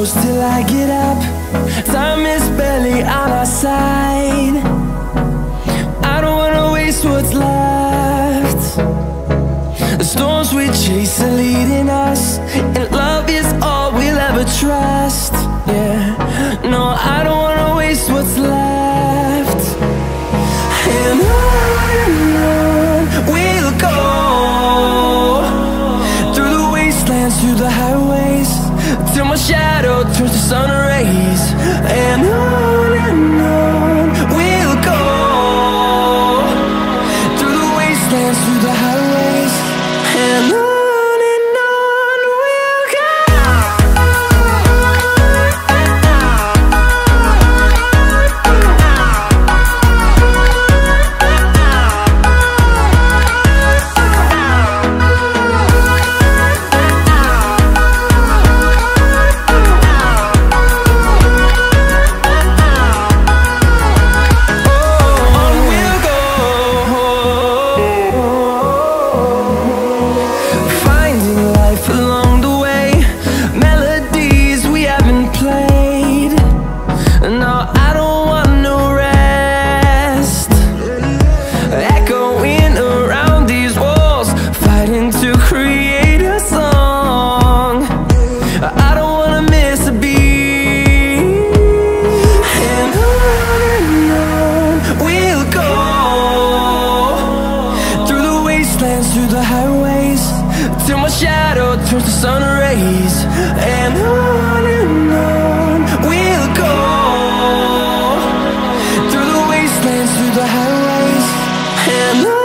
close till I get up. Time is barely on our side. I don't wanna waste what's left. The storms we chase are leading us, and love is all we'll ever trust. Yeah, no, I don't wanna waste what's left. And on we'll go, through the wastelands, through the highways, till my shadow turns to sun rays. And on we'll go, through the wastelands, through the highways, and on we'll go. Through the highways, till my shadow turns to sun rays. And on we'll go, through the wastelands, through the highways, and on.